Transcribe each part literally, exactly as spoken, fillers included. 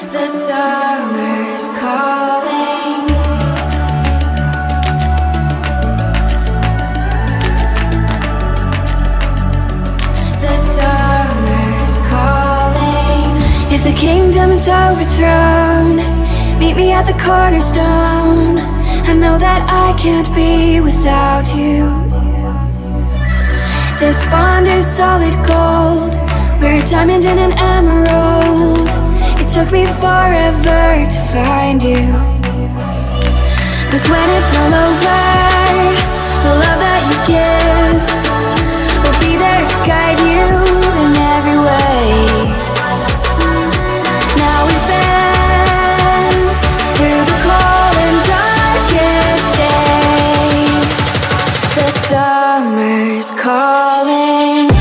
The summer's calling. The summer's calling. If the kingdom is overthrown, meet me at the cornerstone. I know that I can't be without you. This bond is solid gold. We're a diamond and an emerald. It took me forever to find you. Cause when it's all over, the love that you give will be there to guide you in every way. Now we've been through the cold and darkest days. The summer's calling.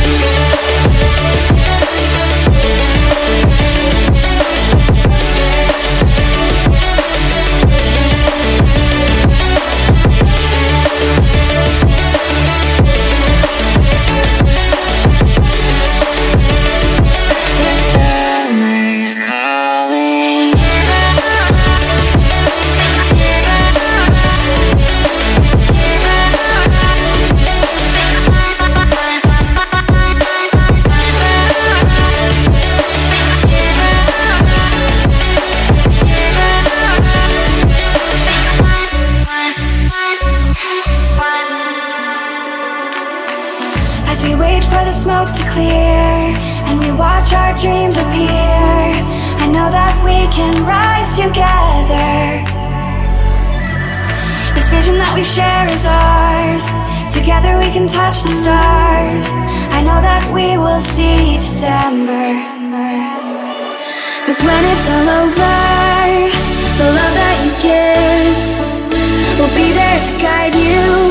As we wait for the smoke to clear and we watch our dreams appear, I know that we can rise together. This vision that we share is ours. Together we can touch the stars. I know that we will see December. Cause when it's all over, the love that you give will be there to guide you